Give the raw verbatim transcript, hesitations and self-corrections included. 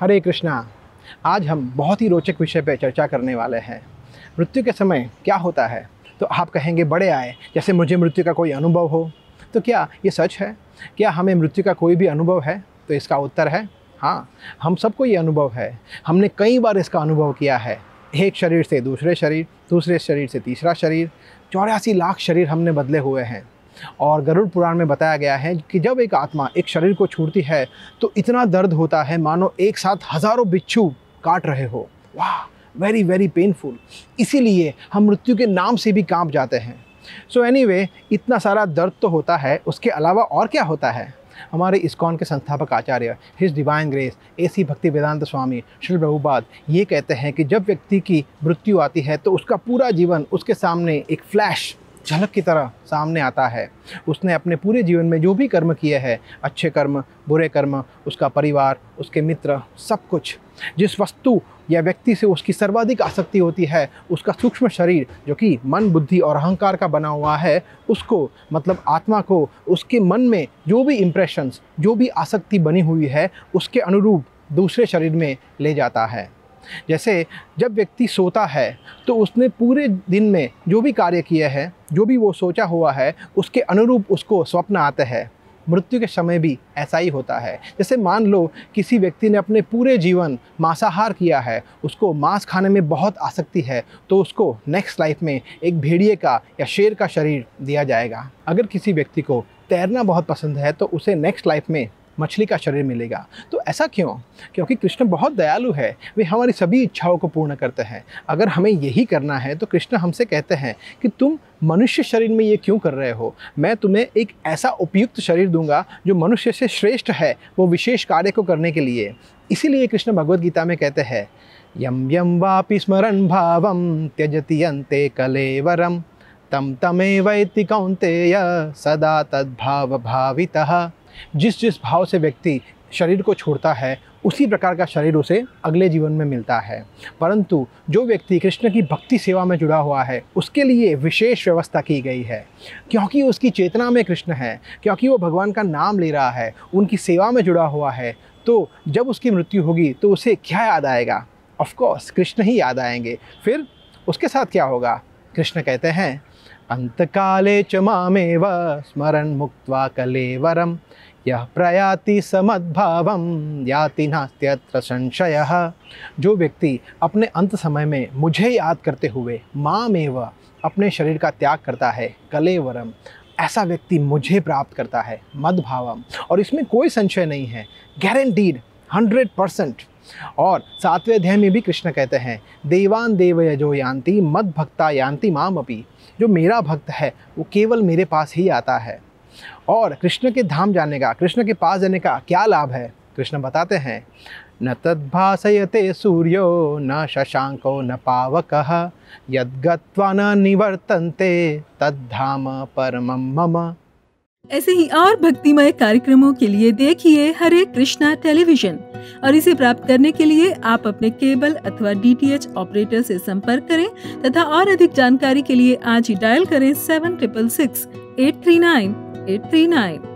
हरे कृष्णा। आज हम बहुत ही रोचक विषय पर चर्चा करने वाले हैं। मृत्यु के समय क्या होता है? तो आप कहेंगे बड़े आए, जैसे मुझे मृत्यु का कोई अनुभव हो। तो क्या ये सच है? क्या हमें मृत्यु का कोई भी अनुभव है? तो इसका उत्तर है हाँ, हम सबको ये अनुभव है। हमने कई बार इसका अनुभव किया है। एक शरीर से दूसरे शरीर, दूसरे शरीर से तीसरा शरीर, चौरासी लाख शरीर हमने बदले हुए हैं। और गरुड़ पुराण में बताया गया है कि जब एक आत्मा एक शरीर को छोड़ती है तो इतना दर्द होता है मानो एक साथ हज़ारों बिच्छू काट रहे हो। वाह, वेरी वेरी पेनफुल। इसीलिए हम मृत्यु के नाम से भी कांप जाते हैं। सो so एनीवे, इतना सारा दर्द तो होता है, उसके अलावा और क्या होता है? हमारे इस्कॉन के संस्थापक आचार्य his divine grace AC Bhaktivedanta स्वामी श्री प्रभुपाद ये कहते हैं कि जब व्यक्ति की मृत्यु आती है तो उसका पूरा जीवन उसके सामने एक फ्लैश झलक की तरह सामने आता है। उसने अपने पूरे जीवन में जो भी कर्म किए हैं, अच्छे कर्म, बुरे कर्म, उसका परिवार, उसके मित्र, सब कुछ, जिस वस्तु या व्यक्ति से उसकी सर्वाधिक आसक्ति होती है, उसका सूक्ष्म शरीर जो कि मन, बुद्धि और अहंकार का बना हुआ है, उसको मतलब आत्मा को उसके मन में जो भी इम्प्रेशंस, जो भी आसक्ति बनी हुई है, उसके अनुरूप दूसरे शरीर में ले जाता है। जैसे जब व्यक्ति सोता है तो उसने पूरे दिन में जो भी कार्य किए हैं, जो भी वो सोचा हुआ है, उसके अनुरूप उसको स्वप्न आते हैं। मृत्यु के समय भी ऐसा ही होता है। जैसे मान लो किसी व्यक्ति ने अपने पूरे जीवन मांसाहार किया है, उसको मांस खाने में बहुत आसक्ति है, तो उसको नेक्स्ट लाइफ में एक भेड़िए का या शेर का शरीर दिया जाएगा। अगर किसी व्यक्ति को तैरना बहुत पसंद है तो उसे नेक्स्ट लाइफ में मछली का शरीर मिलेगा। तो ऐसा क्यों? क्योंकि कृष्ण बहुत दयालु है, वे हमारी सभी इच्छाओं को पूर्ण करते हैं। अगर हमें यही करना है तो कृष्ण हमसे कहते हैं कि तुम मनुष्य शरीर में ये क्यों कर रहे हो? मैं तुम्हें एक ऐसा उपयुक्त शरीर दूंगा जो मनुष्य से श्रेष्ठ है, वो विशेष कार्य को करने के लिए। इसीलिए कृष्ण भगवद गीता में कहते हैं, यम यम वापि स्मरन् भावम त्यजति अन्ते कलेवरम तम तमेवैति कौन्तेय सदा तद्भाव भावितः। जिस जिस भाव से व्यक्ति शरीर को छोड़ता है, उसी प्रकार का शरीर उसे अगले जीवन में मिलता है। परंतु जो व्यक्ति कृष्ण की भक्ति सेवा में जुड़ा हुआ है, उसके लिए विशेष व्यवस्था की गई है। क्योंकि उसकी चेतना में कृष्ण है, क्योंकि वो भगवान का नाम ले रहा है, उनकी सेवा में जुड़ा हुआ है, तो जब उसकी मृत्यु होगी तो उसे क्या याद आएगा? ऑफ कोर्स कृष्ण ही याद आएंगे। फिर उसके साथ क्या होगा? कृष्ण कहते हैं, अंतकाले च मामेव स्मरन् मुक्त्वा कलेवरम यह प्रयाति समद्भावम याति नास्त्यत्र संशयः। जो व्यक्ति अपने अंत समय में मुझे याद करते हुए मामेव अपने शरीर का त्याग करता है, कलेवरम, ऐसा व्यक्ति मुझे प्राप्त करता है, मद्भावम, और इसमें कोई संशय नहीं है, गारंटीड हंड्रेड परसेंट। और सातवें अध्याय में भी कृष्ण कहते हैं, देवान देवयजो यान्ति मद भक्ता यान्ति माम अपि। जो मेरा भक्त है वो केवल मेरे पास ही आता है। और कृष्ण के धाम जाने का, कृष्ण के पास जाने का क्या लाभ है? कृष्ण बताते हैं, न तद्भासयते सूर्यो न शशांको न पावकः यद्गत्वा न निवर्तन्ते तद्धाम परमं मम। ऐसे ही और भक्तिमय कार्यक्रमों के लिए देखिए हरे कृष्णा टेलीविजन, और इसे प्राप्त करने के लिए आप अपने केबल अथवा डीटीएच ऑपरेटर से संपर्क करें तथा और अधिक जानकारी के लिए आज ही डायल करें seven triple six eight three nine eight three nine.